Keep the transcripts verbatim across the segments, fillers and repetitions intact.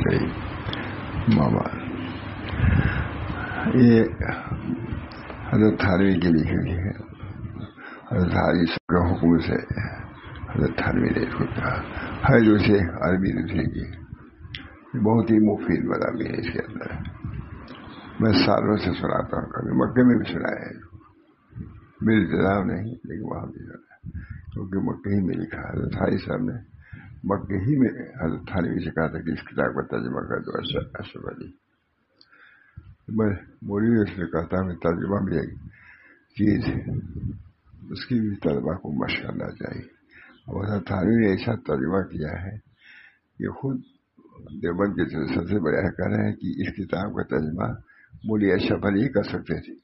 گئی ماما. یہ حضرت تھانوی کی لکھی ہوئی ہے. حضرت تھانوی کے حکم سے حضرت تھانوی نے اس کو کہا ہے جو سے عربی دوسرے کی بہت ہی مفید مضامین ہے اس کے اندر. میں سالوں سے سناتا ہوں, کبھی مکے میں بھی سنا ہے, میرے انتظام نہیں لیکن وہاں بھی سنا ہے کیونکہ مکے ہی میں لکھا. حضرت تھانوی صاحب نے مکے ہی میں حضرت تھانوی سے کہا تھا کہ اس کتاب کا ترجمہ کر دو اشرف علی. میں موری اس نے کہتا ہوں ترجمہ بھی ایک چیز ہے, اس کی بھی ترجمہ کو مشق کرنا چاہیے. اور حضرت تھانوی نے ایسا ترجمہ کیا ہے کہ خود دیوبند کے سب سے بڑے کہہ رہے ہیں کہ اس کتاب کا ترجمہ مولی اشرف علی کر سکتے تھے.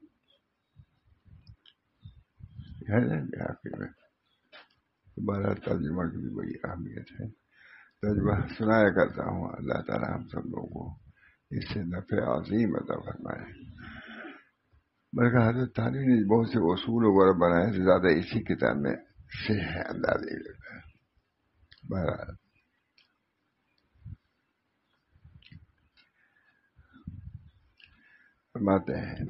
آخر میں تمہارا ترجمہ کی بھی بڑی اہمیت ہے. ترجمہ سنایا کرتا ہوں. اللہ تعالیٰ ہم سب لوگوں کو اس سے نفع عظیم عطا فرمائے. بلکہ حضرت تھانوی نے بہت سے اصول وغیرہ بنائے سے زیادہ اسی کتاب میں سے ہے انداز نہیں لیتا ہے. بہرحال فرماتے ہیں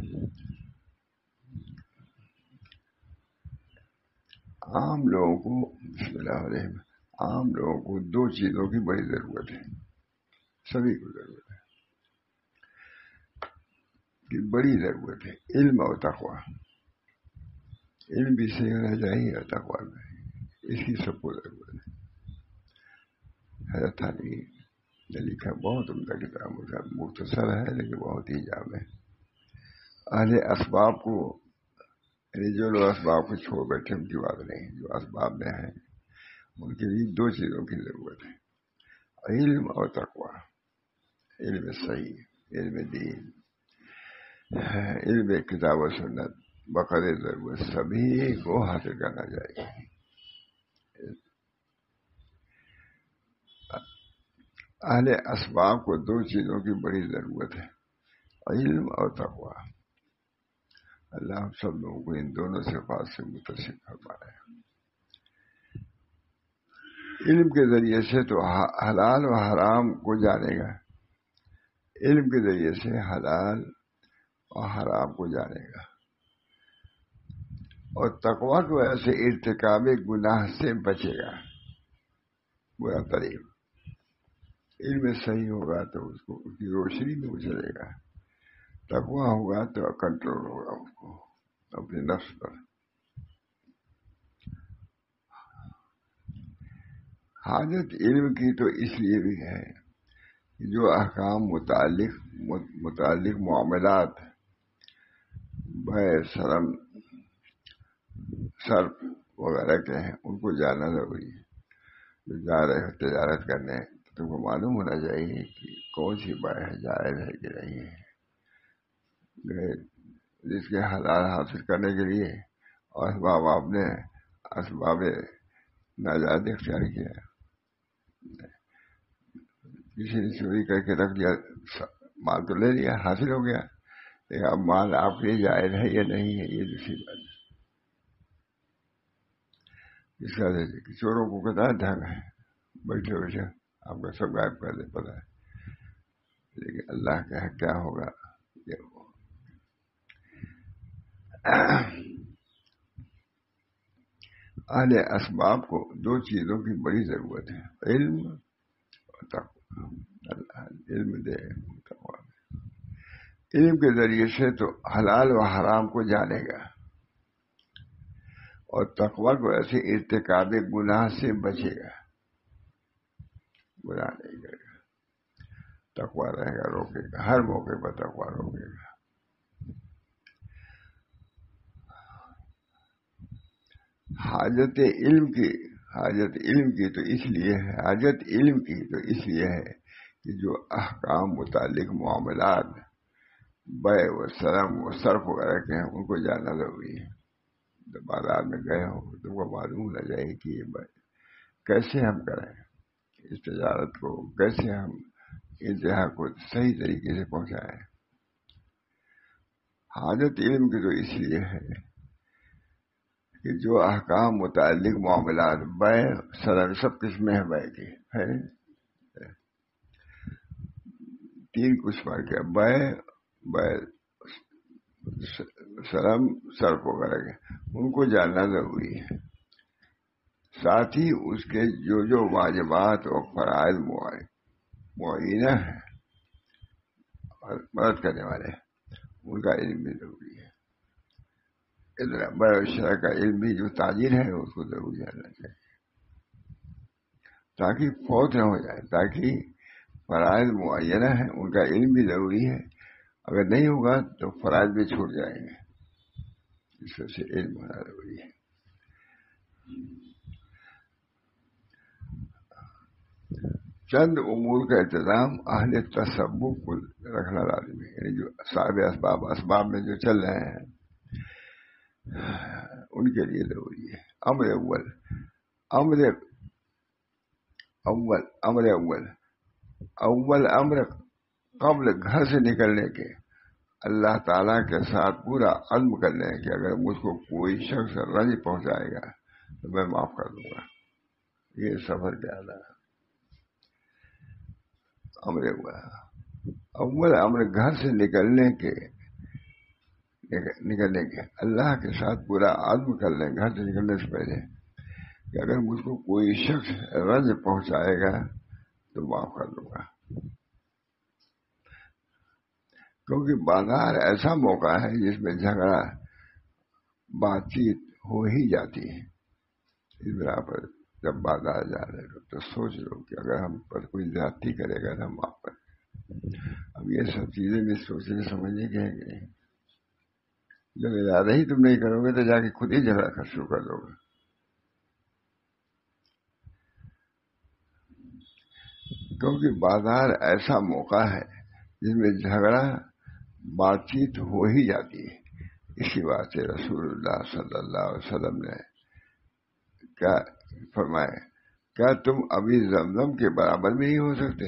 عام لوگوں کو بسم اللہ علیہ عام لوگوں کو دو چیزوں کی بڑی ضرورت ہے. سبھی کو ضرورت ہے کہ بڑی ضرورت ہے علم اور تقویٰ. علم بھی صحیح ہونا چاہیے اور تقویٰ بھی. اس کی سب کو ضرورت ہے. حضرت تھانوی نے لکھا بہت عمدہ کتاب, مختصر ہے لیکن بہت ہی جامع ہے. اہل اسباب کو یعنی جو لوگ اسباب کو چھوڑ بیٹھے ان کی بات نہیں, جو اسباب میں ہیں ان کے لیے دو چیزوں کی ضرورت ہے, علم اور تقویٰ. علم صحیح, علم دین, علم کتاب و سنت بقدر ضرورت سبھی کو حاصل کرنا چاہیے. اہل اسباب کو دو چیزوں کی بڑی ضرورت ہے, علم اور تقویٰ. اللہ ہم سب لوگوں کو ان دونوں صفات سے متصف فرمائے. علم کے ذریعے سے تو حلال و حرام کو جانے گا, علم کے ذریعے سے حلال اور حرام کو جانے گا, اور تقویٰ کی وجہ سے ارتکاب گناہ سے بچے گا. برا طریق علم صحیح ہوگا تو اس کو اس کی روشنی میں گزرے گا. تقویٰ ہوگا تو کنٹرول ہوگا اس کو اپنے نفس پر. حاجت علم کی تو اس لیے بھی ہے جو احکام متعلق متعلق معاملات بے شرم صرف وغیرہ کے ہیں ان کو جاننا ضروری ہے. جو جا رہے ہو تجارت کرنے تو تم کو معلوم ہونا چاہیے کہ کون سی بائے جائز ہے کہ نہیں ہے. جس کے حلال حاصل کرنے کے لیے اور اسباب آپ نے اسباب ناجائز اختیار کیا, کسی نے چوری کر کے رکھ لیا, مال تو لے لیا, حاصل ہو گیا, لیکن اب مال آپ کے لیے جائز ہے یا نہیں ہے یہ دوسری بات ہے. اس کا چوروں کو کتنا ڈھنگ ہے, بیٹھے بیٹھے آپ کا سب غائب کر دے پتا ہے, لیکن اللہ کا کیا ہوگا. اہل اسباب کو دو چیزوں کی بڑی ضرورت ہے, علم اور تقویٰ. اللہ علم دے تقویٰ. علم کے ذریعے سے تو حلال و حرام کو جانے گا, اور تقویٰ کو ایسے ارتکاب گناہ سے بچے گا, گناہ نہیں کرے گا. تقویٰ رہے گا, روکے گا, ہر موقع پر تقویٰ روکے گا. حاجت علم کی حاجت علم کی تو اس لیے ہے حاجت علم کی تو اس لیے ہے کہ جو احکام متعلق معاملات بے و سرم و صرف وغیرہ کے ہیں ان کو جاننا ضروری ہے. جب بازار میں گئے ہو تو وہ معلوم ہونا چاہیے کہ یہ کیسے ہم کریں اس تجارت کو, کیسے ہم انتہا کو صحیح طریقے سے پہنچائیں. حاجت علم کی تو اس لیے ہے کہ جو احکام متعلق معاملات بے سرم سب قسمیں ہیں بے کی ہے, تین کچھ پڑھ کے بے بے سلم سرف وغیرہ کے ان کو جاننا ضروری ہے. ساتھ ہی اس کے جو جو واجبات اور فرائض معینہ ہیں اور مدد کرنے والے ان کا علم بھی ضروری ہے. ادھر بڑے شرح کا علم بھی جو تاجر ہے اس کو ضرور جاننا چاہیے تاکہ فوت نہ ہو جائے. تاکہ فرائض معینہ ہیں ان کا علم بھی ضروری ہے. اگر نہیں ہوگا تو فرائض بھی چھوٹ جائیں گے. اس وجہ سے علم ہونا ضروری ہے. چند امور کا انتظام اہل تصوف کو رکھنا لازمی ہے. یعنی جو صاحب اسباب اسباب میں جو چل رہے ہیں ان کے لیے ضروری ہے. امر اول امر اول امر اول اول امر قبل گھر سے نکلنے کے اللہ تعالیٰ کے ساتھ پورا عزم کر لیں کہ اگر مجھ کو کوئی شخص رنج پہنچائے گا تو میں معاف کر دوں گا. یہ سفر کیا ہے امر ہوا اول امر گھر سے نکلنے کے نکلنے کے اللہ کے ساتھ پورا عزم کر لیں گھر سے نکلنے سے پہلے کہ اگر مجھ کو کوئی شخص رنج پہنچائے گا تو معاف کر دوں گا. کیونکہ بازار ایسا موقع ہے جس میں جھگڑا بات چیت ہو ہی جاتی ہے. اس بنا پر جب بازار جا رہے ہو تو سوچ لو کہ اگر ہم پر کوئی زیادتی کرے گا تو ہم معاف کر دیں. اب یہ سب چیزیں بھی سوچنے سمجھنے کے ہیں. جب ارادہ ہی تم نہیں کرو گے تو جا کے خود ہی جھگڑا کر شروع کر دو گے. کیونکہ بازار ایسا موقع ہے جس میں جھگڑا بات چیت ہو ہی جاتی ہے. اسی بات سے رسول اللہ صلی اللہ علیہ وسلم نے کیا فرمایا کیا تم ابھی زمزم کے برابر بھی نہیں ہو سکتے.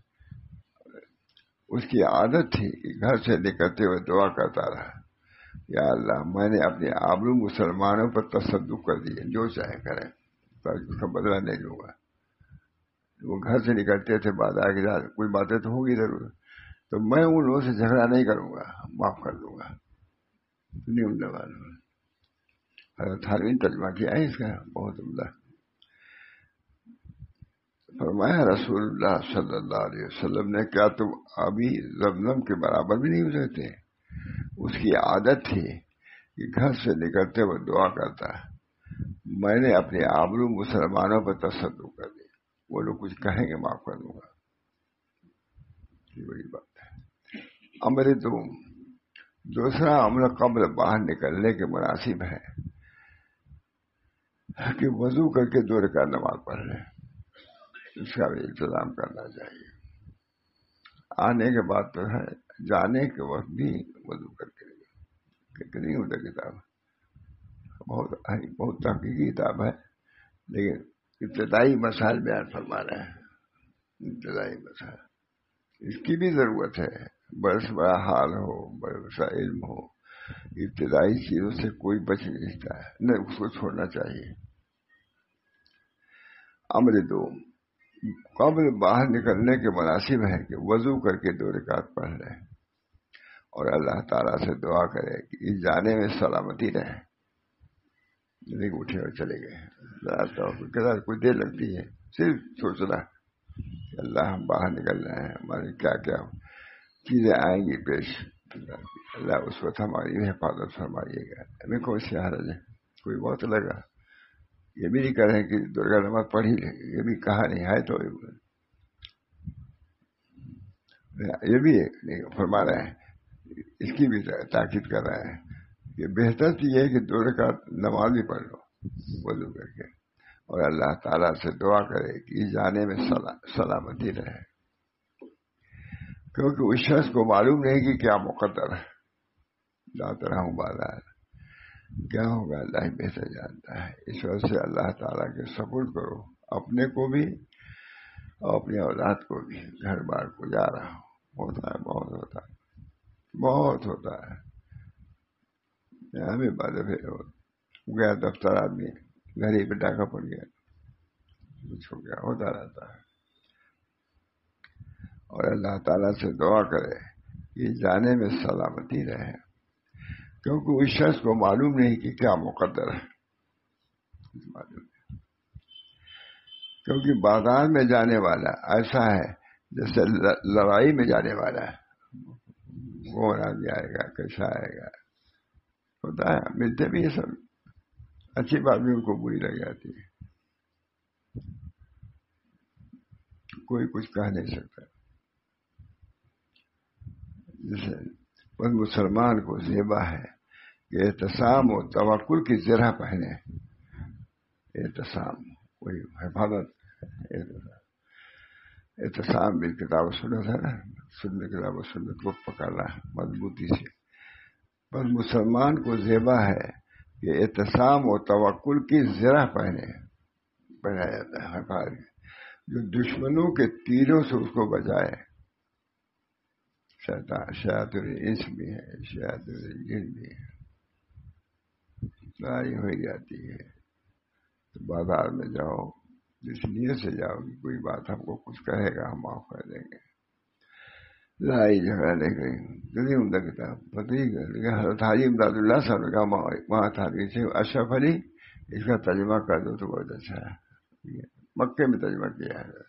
اس کی عادت تھی کہ گھر سے نکلتے ہوئے دعا کرتا رہا یا اللہ میں نے اپنے آبرو مسلمانوں پر تصدق کر دیے جو چاہے کریں پر اس کا بدلہ نہیں لوں گا. وہ گھر سے نکلتے تھے بازار کے ساتھ کوئی باتیں تو ہوگی ضرور تو میں ان لوگوں سے جھگڑا نہیں کروں گا معاف کر دوں گا. نہیں عمدہ معلوم حضرت حاروی ترجمہ کیا ہے اس کا بہت عمدہ. فرمایا رسول اللہ صلی اللہ علیہ وسلم نے کیا تم ابھی زمزم کے برابر بھی نہیں ہو سکتے. اس کی عادت تھی کہ گھر سے نکلتے ہوئے دعا کرتا میں نے اپنے آبرو مسلمانوں پر تصدق کر دی وہ لوگ کچھ کہیں گے معاف کر دوں گا. یہ بڑی بات ہے. امر دوم دوسرا عمل قبل باہر نکلنے کے مناسب ہے کہ وضو کر کے دو رکعت نماز پڑھ لیں. اس کا بھی انتظام کرنا چاہیے. آنے کے بعد تو ہے جانے کے وقت بھی وضو کر کے نہیں ہوتا. کتاب بہت بہت تحقیقی کتاب ہے لیکن ابتدائی مسائل بیان فرما رہے ہیں. ابتدائی مسائل اس کی بھی ضرورت ہے. بڑا سے بڑا حال ہو بڑا سا علم ہو ابتدائی چیزوں سے کوئی بچ نہیں سکتا ہے نہ اس کو چھوڑنا چاہیے. امر دو قبل باہر نکلنے کے مناسب ہے کہ وضو کر کے دو رکعت پڑھ لیں اور اللہ تعالیٰ سے دعا کرے کہ اس جانے میں سلامتی رہے. نہیں اٹھے اور چلے گئے کوئی دیر لگتی ہے صرف سوچنا کہ اللہ ہم باہر نکل رہے ہیں ہماری کیا کیا چیزیں آئیں گی پیش. اللہ اس وقت ہماری حفاظت فرمائیے گا. ہمیں کوئی سی حرج ہے کوئی بہت لگا یہ بھی نہیں کر رہے کہ درگاہ نماز پڑھ ہی لیں یہ بھی کہا نہیں ہے تو یہ بھی فرما رہے ہیں اس کی بھی تاکید کر رہے ہیں کہ بہتر تو یہ ہے کہ دو رکعت نماز بھی پڑھ لو وضو کر کے اور اللہ تعالیٰ سے دعا کرے کہ اس جانے میں سلامتی رہے. کیونکہ اس شخص کو معلوم نہیں کہ کیا مقدر ہے. جاتا رہا ہوں بازار کیا ہوگا اللہ ہی بہتر جانتا ہے. اس وجہ سے اللہ تعالیٰ کے سپورٹ کرو اپنے کو بھی اور اپنی اولاد کو بھی. گھر بار کو جا رہا ہوں ہوتا ہے بہت ہوتا ہے بہت ہوتا ہے. ہمیں بعد گیا دفتر آدمی گھر ہی پہ ڈاکہ پڑ گیا کچھ ہو گیا ہوتا رہتا ہے. اور اللہ تعالیٰ سے دعا کرے کہ جانے میں سلامتی رہے، کیونکہ اس شخص کو معلوم نہیں کہ کیا مقدر ہے، معلوم نہیں۔ کیونکہ بازار میں جانے والا ایسا ہے جیسے لڑائی میں جانے والا ہے، کون آدمی آئے گا، کیسا آئے گا، ہوتا ہے، ملتے بھی یہ سب، اچھی بات بھی ان کو بری لگ جاتی ہے، کوئی کچھ کہہ نہیں سکتا۔ جیسے بس مسلمان کو زیبا ہے کہ احتسام و توکل کی زرہ پہنے، احتسام وہی حفاظت، احتسام بھی کتاب و سنت ہے نا، سنت کتاب و سنت کو پکڑنا مضبوطی سے۔ بس مسلمان کو زیبا ہے کہ احتسام و توکل کی زرہ پہنے، پہنایا جاتا ہے حفاظت، جو دشمنوں کے تیروں سے اس کو بچائے۔ شیطان شیاطین الانس بھی ہے، شیاطین الجن بھی ہے، لڑائی ہو جاتی ہے۔ تو بازار میں جاؤ جس نیت سے جاؤ کہ کوئی بات ہم کو کچھ کہے گا ہم معاف کر دیں گے، لڑائی جھگڑا نہیں کریں گے۔ جلدی عمدہ کتاب پتہ ہی لیکن حضرت حاجی امداد اللہ صاحب نے کہا وہاں تھا کہ اشرف علی اس کا ترجمہ کر دو تو بہت اچھا ہے، مکے میں ترجمہ کیا ہے،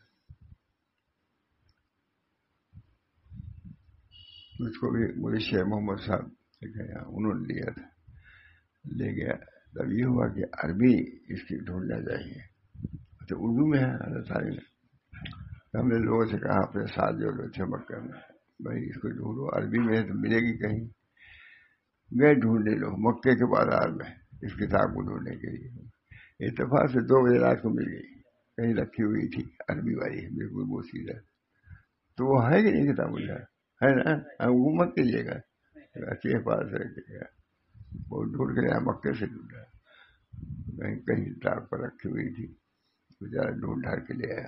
اس کو بھی مجھے شیخ محمد صاحب گیا، انہوں نے لیا تھا، لے گیا، تب یہ ہوا کہ عربی اس کی ڈھونڈنا چاہیے، تو اردو میں ہے حضرت صاحب نے۔ ہم نے لوگوں سے کہا اپنے ساتھ جو لوگ تھے مکہ میں، بھائی اس کو ڈھونڈو، عربی میں ہے تو ملے گی کہیں، گئے ڈھونڈنے لوگ مکے کے بازار میں اس کتاب کو ڈھونڈنے کے لیے، اتفاق سے دو بجے رات کو مل گئی، کہیں رکھی ہوئی تھی عربی والی بالکل بوسیدہ، تو وہ ہے کہ نہیں کتاب اللہ ہے نا، حکومت کیجیے گا اچھی حفاظت رکھیے گا، وہ ڈھونڈ کے یہاں مکے سے ڈھونڈا، کہیں کہیں ٹاپ پر رکھی ہوئی تھی، بیچارہ ڈھونڈ ڈھاڑ کے لے آیا۔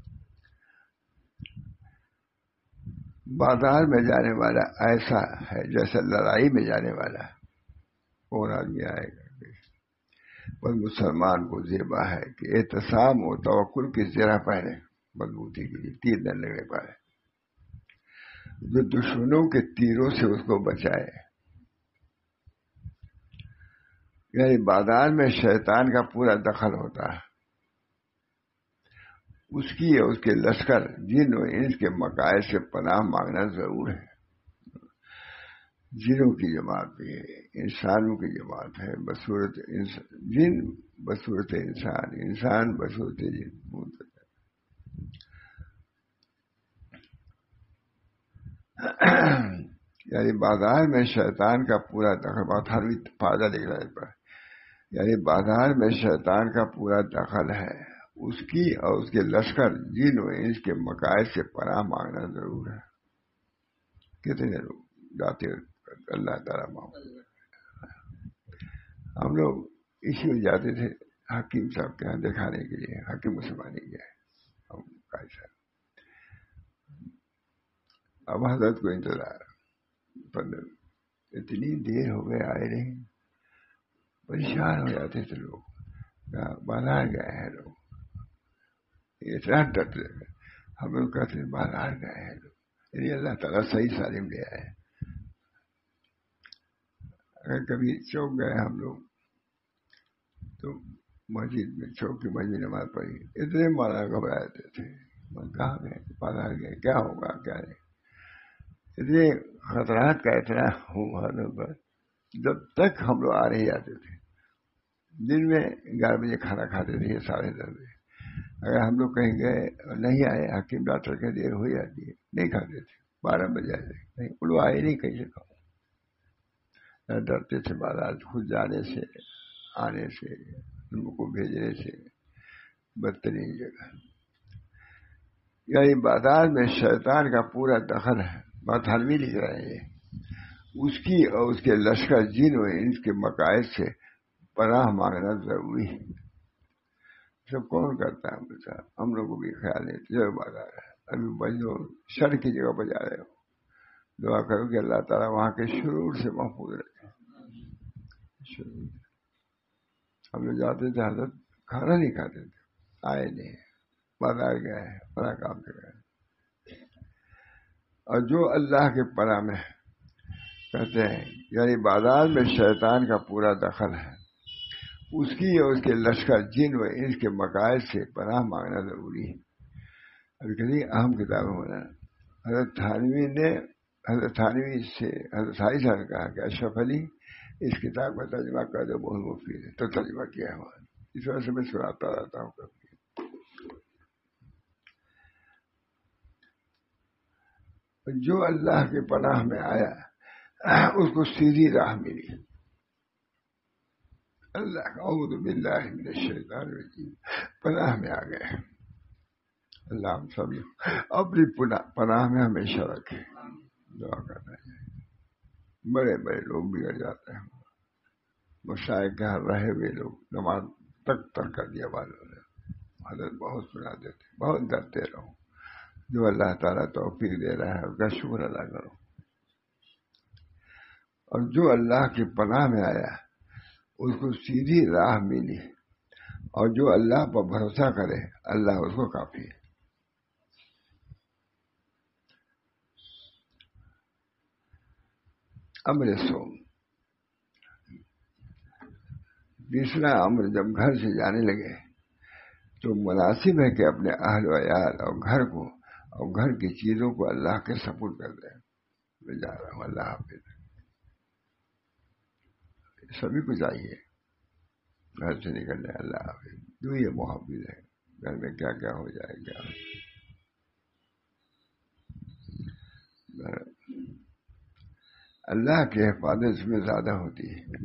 بازار میں جانے والا ایسا ہے جیسے لڑائی میں جانے والا، کون آدمی آئے گا۔ بس مسلمان کو زیبا ہے کہ احتسام و توکل کی زرہ پہنے، مضبوطی کے لیے تیر نہ لگنے پائے، جو دشمنوں کے تیروں سے اس کو بچائے۔ یعنی بازار میں شیطان کا پورا دخل ہوتا ہے، اس کی اور اس کے لشکر جن و انس کے مکائد سے پناہ مانگنا ضرور ہے۔ جنوں کی جماعت بھی ہے، انسانوں کی جماعت ہے، بصورت جن بصورت انسان، انسان بصورت جن۔ یعنی بازار میں شیطان کا پورا دخل، بہت ہر فائدہ لکھ رہا ہے اس پر، یعنی بازار میں شیطان کا پورا دخل ہے، اس کی اور اس کے لشکر جن و انس کے مکائد سے پناہ مانگنا ضرور ہے۔ کتنے لوگ جاتے اللہ تعالیٰ معاف۔ ہم لوگ اسی میں جاتے تھے حکیم صاحب کے یہاں دکھانے کے لیے، حکیم مسلمانی کے ہم صاحب، اب حضرت کو انتظار، اتنی دیر ہو گئے آئے نہیں، پریشان ہو جاتے تھے لوگ، بازار گئے ہیں لوگ، اتنا ڈرتے ہم لوگ کہتے ہیں بازار گئے ہیں لوگ، یعنی اللہ تعالیٰ صحیح سالم لے آئے۔ اگر کبھی چوک گئے ہم لوگ تو مسجد میں چوک کی مسجد نماز پڑھی، اتنے مانا گھبراتے تھے، کہاں گئے بازار گئے، کیا ہوگا کیا نہیں، اتنے خطرات کا اتنا ہوا، جب تک ہم لوگ آ رہے جاتے تھے، دن میں گیارہ بجے کھانا کھاتے تھے، ساڑھے دس بجے، اگر ہم لوگ کہیں گئے نہیں آئے، حکیم ڈاکٹر کے دیر ہو جاتی ہے، نہیں کھاتے تھے، بارہ بجے آئے نہیں، وہ آئے نہیں، کہیں سے کھاؤ، ڈرتے تھے بازار خود جانے سے، آنے سے، ان کو بھیجنے سے، بدترین جگہ۔ یعنی بازار میں شیطان کا پورا دخل ہے، بات حلوی لکھ رہے ہیں، اس کی اور اس کے لشکر جن و انس کے مکائد سے پناہ مانگنا ضروری ہے۔ سب کون کرتا ہے بتا، ہم لوگوں کو بھی خیال ہے جو بازار ہے، ابھی بجو شر کی جگہ بجا رہے ہو، دعا کرو کہ اللہ تعالیٰ وہاں کے شرور سے محفوظ رکھے۔ ہم لوگ جاتے تھے حضرت کھانا نہیں کھاتے تھے، آئے نہیں، بازار گئے، بڑا کام کر گئے، اور جو اللہ کے پناہ میں کہتے ہیں، یعنی بازار میں شیطان کا پورا دخل ہے، اس کی اور اس کے لشکر جن و انس کے مقاصد سے پناہ مانگنا ضروری ہے۔ ابھی کتنی اہم کتابیں ہونا، حضرت تھانوی نے حضرت تھانوی سے حضرت سائی صاحب نے کہا کہ اشرف علی اس کتاب کا ترجمہ کر دو، بہت مفید ہے، تو ترجمہ کیا ہوا، اس وجہ سے میں سناتا رہتا ہوں کبھی۔ جو اللہ کے پناہ میں آیا اس کو سیدھی راہ ملی۔ اللہ کا اعوذ باللہ من الشیطان الرجیم، پناہ میں آ گئے۔ اللہ ہم سب اپنی پناہ میں ہمیشہ رکھے، دعا کرنا چاہیے۔ بڑے بڑے لوگ بگڑ جاتے ہیں، مشائخ کے رہے ہوئے لوگ نماز تک ترک کر دیا والوں نے، حضرت بہت سنا دیتے، بہت ڈرتے رہو، جو اللہ تعالیٰ توفیق دے رہا ہے اس کا شکر ادا کرو۔ اور جو اللہ کی پناہ میں آیا اس کو سیدھی راہ ملی، اور جو اللہ پر بھروسہ کرے اللہ اس کو کافی ہے۔ امر سوم، تیسرا امر، جب گھر سے جانے لگے تو مناسب ہے کہ اپنے اہل و عیال اور گھر کو اور گھر کی چیزوں کو اللہ کے سپرد کر دیں۔ میں جا رہا ہوں، اللہ حافظ۔ سبھی کو چاہیے گھر سے نکلنے، اللہ حافظ، جو یہ محافظ ہے، گھر میں کیا کیا ہو جائے گا۔ اللہ کی حفاظت اس میں زیادہ ہوتی ہے۔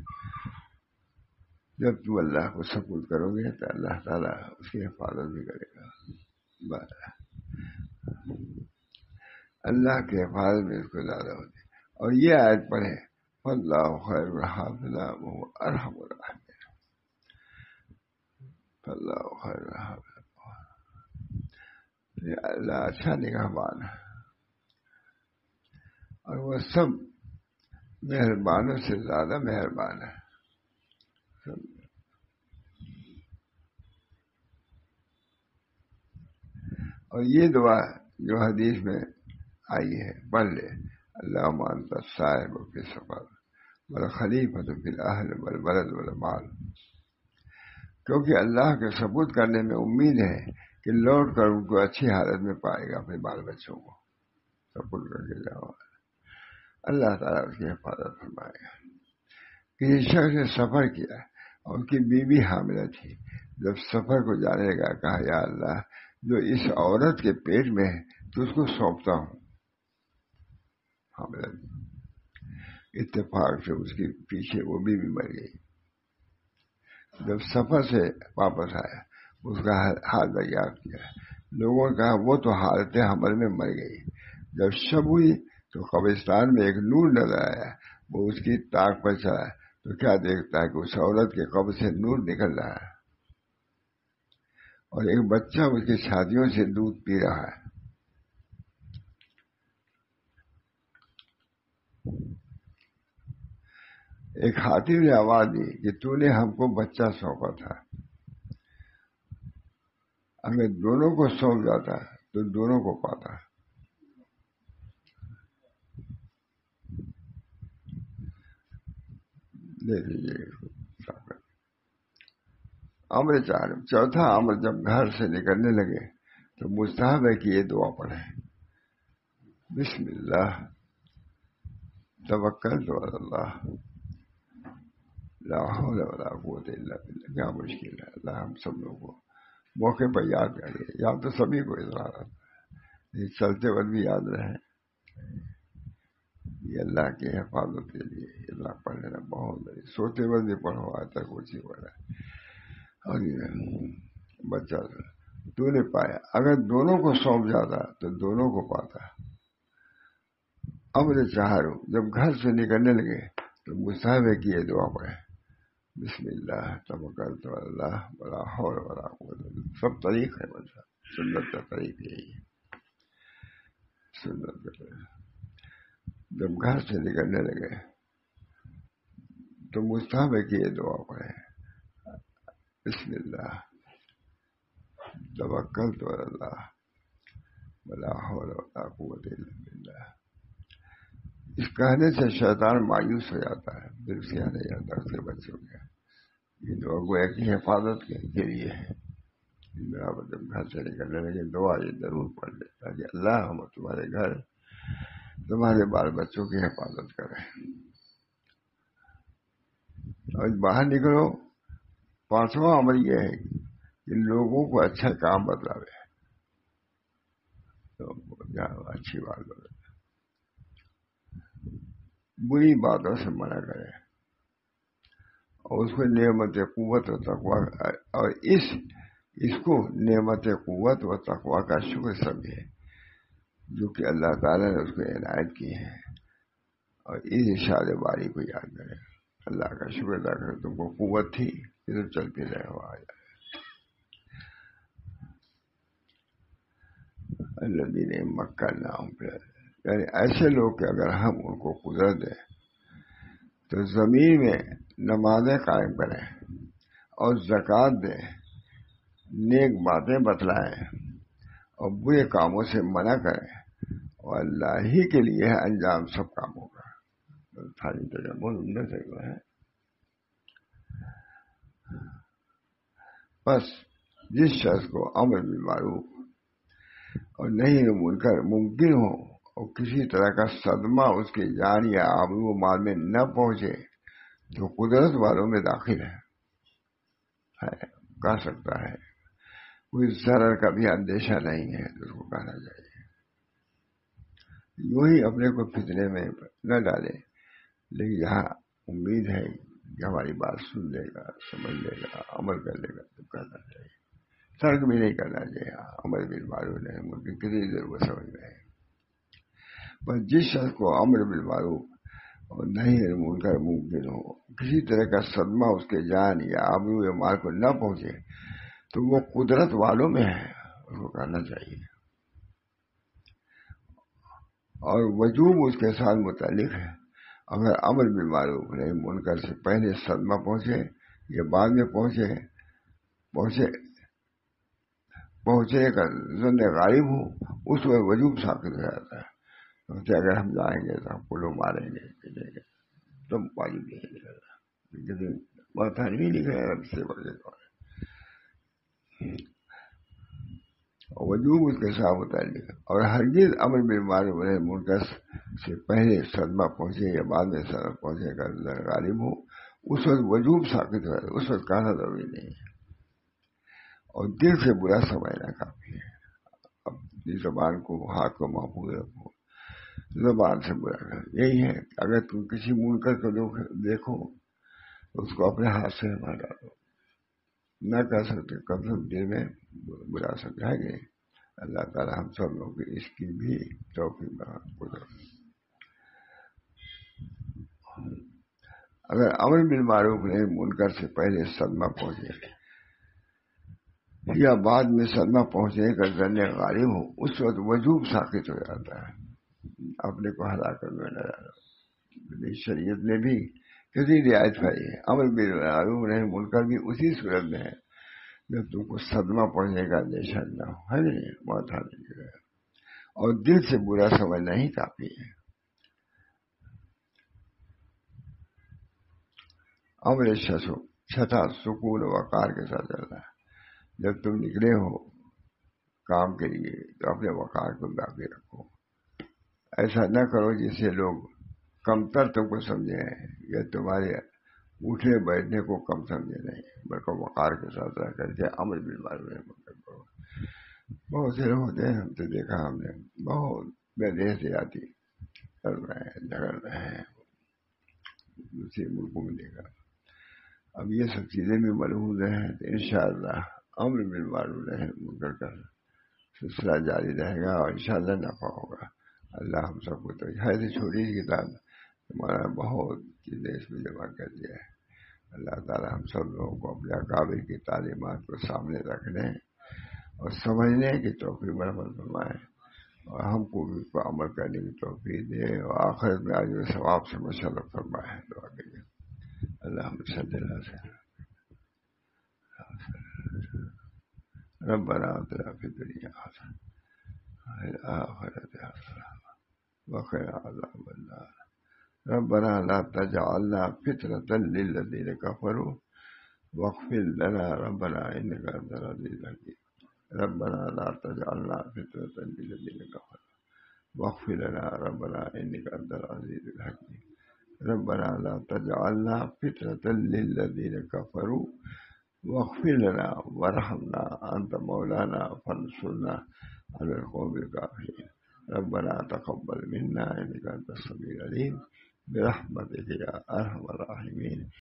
جب تم اللہ کو سپرد کرو گے تو اللہ تعالیٰ اس کی حفاظت بھی کرے گا۔ اللہ کے حفاظت میں اس کو زیادہ ہوتی ہے۔ اور یہ آیت پڑھے، اللہ خیر الحافظ وهو ارحم الراحمین، اللہ خیر الحافظ، اللہ اچھا نگہبان ہے اور وہ سب مہربانوں سے زیادہ مہربان ہے۔ اور یہ دعا جو حدیث میں آئی ہے پڑھ لے، اللہم انت الصاحب فی السفر والخلیفۃ فی الاہل والولد والمال، کیونکہ اللہ کے سپرد کرنے میں امید ہے کہ لوٹ کر ان کو اچھی حالت میں پائے گا، اپنے بال بچوں کو سپرد کر کے جاؤ، اللہ تعالیٰ اس کی حفاظت فرمائے گا۔ کسی شخص نے سفر کیا اور ان کی بیوی حاملہ تھی، جب سفر کو جانے لگا کہا، یا اللہ، جو اس عورت کے پیٹ میں ہے تو اس کو سونپتا ہوں۔ حاملہ اتفاق سے اس کے پیچھے وہ بھی, بھی مر گئی۔ جب سفر سے واپس آیا اس کا حال دریافت کیا، لوگوں نے کہا وہ تو حالت حمل میں مر گئی۔ جب شب ہوئی تو قبرستان میں ایک نور نظر آیا، وہ اس کی طاق پر چلا تو کیا دیکھتا ہے کہ اس عورت کے قبر سے نور نکل رہا ہے اور ایک بچہ اس کی چھاتیوں سے دودھ پی رہا ہے۔ ایک خاتون نے آواز دی کہ تو نے ہم کو بچہ سونپا تھا، اگر دونوں کو سونپ جاتا تو دونوں کو پاتا۔ لے لیجیے۔ امر چار، چوتھا امر، جب گھر سے نکلنے لگے تو مستحب ہے کہ یہ دعا پڑھیں، بسم اللہ توکلت علی اللہ لا حول ولا قوت الا باللہ۔ کیا مشکل ہے، اللہ ہم سب لوگوں کو موقع پر یاد کرے، یاد تو سبھی کو اضرار آتا ہے، چلتے وقت بھی یاد رہے، یہ اللہ کی حفاظت کے لیے اللہ پڑھ لینا بہت ہے۔ سوتے وقت بھی پڑھو، آج تک کچھ ہی پڑھا اور بچہ تو نے پایا، اگر دونوں کو سونپ جاتا تو دونوں کو پاتا۔ امر چہاروں، جب گھر سے نکلنے لگے تو مستحب ہے کہ یہ دعا پڑھے، بسم اللہ توکلت علی اللہ ولا حول ولا قوت الا باللہ۔ سب طریق ہے، بچہ سنت کا طریق یہی ہے، سنت کا طریق۔ جب گھر سے نکلنے لگے تو مستحب ہے کہ یہ دعا پڑھے، بسم اللہ توکلت علی اللہ ولا حول ولا قوت الا باللہ۔ اس کہنے سے شیطان مایوس ہو جاتا ہے، پھر اسے نہیں جاتا اس کے بچوں کے. یہ دعا گویا کی حفاظت کے لیے ہے. برابر جب گھر سے نکلنے لگے دعا یہ ضرور پڑھ لے تاکہ اللہ ہم تمہارے گھر تمہارے بال بچوں کی حفاظت کرے. اور باہر نکلو، پانچواں عمل یہ ہے کہ لوگوں کو اچھا کام بتلاوے، تو اچھی بات بتائے، بری باتوں سے منع کرے، اور اس کو نعمت قوت و تقویٰ، اور اس اس کو نعمت قوت و تقویٰ کا شکر سمجھے جو کہ اللہ تعالیٰ نے اس کو عنایت کی ہے، اور اس ارشاد باری کو یاد کرے. اللہ کا شکر ادا کرے، تم کو قوت تھی ادھر چلتے رہے ہو. آ جائے الذین مکناہم فی الارض، یعنی ایسے لوگ کہ اگر ہم ان کو قدرت دیں تو زمین میں نمازیں قائم کریں اور زکوٰۃ دیں، نیک باتیں بتلائیں اور برے کاموں سے منع کریں، اور اللہ ہی کے لیے ہے انجام سب کاموں کا. تھاری تجمل عمدہ سے ہے. بس جس شخص کو امر بالمعروف اور نہی عن المنکر ممکن ہو اور کسی طرح کا صدمہ اس کی جان یا آبرو و مال میں نہ پہنچے تو قدرت والوں میں داخل ہے ہے کہہ سکتا ہے. کوئی ضرر کا بھی اندیشہ نہیں ہے تو اس کو کہنا چاہیے. یوں ہی اپنے کو فتنے میں نہ ڈالے، لیکن یہاں امید ہے کہ ہماری بات سن لے گا، سمجھ لے گا، عمل کر لے گا تو کرنا چاہیے. ترک بھی نہیں کرنا چاہیے. امر بالمعروف نہیں ممکن کسی ضرورت سمجھ میں ہے. بس جس شخص کو امر بالمعروف اور نہیں منکر ممکن ہو، کسی طرح کا صدمہ اس کے جان یا آبرو یا مال کو نہ پہنچے تو وہ قدرت والوں میں ہے، اس کو کرنا چاہیے. اور وجوب اس کے ساتھ متعلق ہے. اگر امر بالمعروف نہیں منکر سے پہلے صدمہ پہنچے یا بعد میں پہنچے پہنچے پہنچے کا ظن غالب ہو، اس وقت وجوب ثابت ہو جاتا ہے. کہ اگر ہم جائیں گے تو ہم کو لوگ ماریں گے پیٹیں گے، تم واجب نہیں نکلنا. لیکن بات نہیں لکھا ہے رب سے بڑے وجوب اس کے ساتھ متعلق. اور ہرگز امر بالمعروف نہیں منکر سے پہلے صدمہ پہنچے یا بعد میں صدمہ پہنچے کا ظن غالب ہو، اس وقت وجوب ثابت ہو جاتا ہے. اس وقت کہنا ضروری نہیں ہے. اور دل سے برا سمجھنا کافی ہے. اپنی زبان کو، ہاتھ کو محفوظ رکھو، زبان سے برا کر. یہی ہے کہ اگر تم کسی منکر کو دیکھو تو اس کو اپنے ہاتھ سے مار ڈالو. نہ کر سکتے کم سے کم دل میں برا سمجھائیں گے. اللہ تعالیٰ ہم سب لوگ اس کی بھی توفیق عطا. اگر امر بالمعروف نہیں منکر سے پہلے صدمہ پہنچے یا بعد میں صدمہ پہنچنے کا ظن غالب ہو، اس وقت وجوب ساقط ہو جاتا ہے. اپنے کو ہلاکت میں نہ ڈالو. شریعت نے بھی کسی رعایت پائی ہے. امر بالمعروف نہیں منکر بھی اسی صورت میں ہے جب تم کو صدمہ پہنچنے کا اندیشہ نہ ہو، ہے نہیں بات نہیں. اور دل سے برا سمجھنا ہی کافی ہے. امر شسو چھٹا سکون و وقار کے ساتھ چلنا ہے. جب تم نکلے ہو کام کے لیے تو اپنے وقار کو باقی رکھو. ایسا نہ کرو جس سے لوگ کمتر تم کو سمجھیں یا تمہارے اٹھنے بیٹھنے کو کم سمجھے نہیں، بلکہ وقار کے ساتھ رہ کر کے امر بالمعروف کرو. بہت سے لوگ ہوتے ہیں، ہم تو دیکھا ہم نے، بہت بے دیش دیہاتی چل رہے ہیں، جھگڑ رہے ہیں دوسرے ملکوں میں. دیکھا اب یہ سب چیزیں بھی ملحوظ ہیں. تو انشاءاللہ امر بالمعروف نہی منکر کا سلسلہ جاری رہے گا اور انشاءاللہ نفع ہوگا. اللہ ہم سب کو تو ہے چھوٹی سی کتاب ہمارا بہت چیزیں اس میں جمع کر دیا ہے. اللہ تعالی ہم سب لوگوں کو اپنے اکابر کی تعلیمات کو سامنے رکھنے اور سمجھنے کی توفیق مرحمت فرمائے، اور ہم کو بھی اس پر عمل کرنے کی توفیق دے، اور آخرت میں اجر و ثواب سے مشرف فرمائے. دعا کریے. اللہم صلی اللہ علیہ ربنا آتنا فی الدنیا حسنۃ وفی الآخرۃ حسنۃ وقنا عذاب النار. ربنا لا تجعلنا فتنة للذين كفروا واغفر لنا ربنا إنك أنت العزيز الحكيم ربنا لا تجعلنا فتنة للذين كفروا واغفر لنا ربنا إنك أنت العزيز الحكيم ربنا لا تجعلنا فتنة للذين كفروا واغفر لنا وارحمنا أنت مولانا فانصرنا على القوم الكافرين ربنا تقبل منا إنك أنت السميع العليم برحمتك يا أرحم الراحمين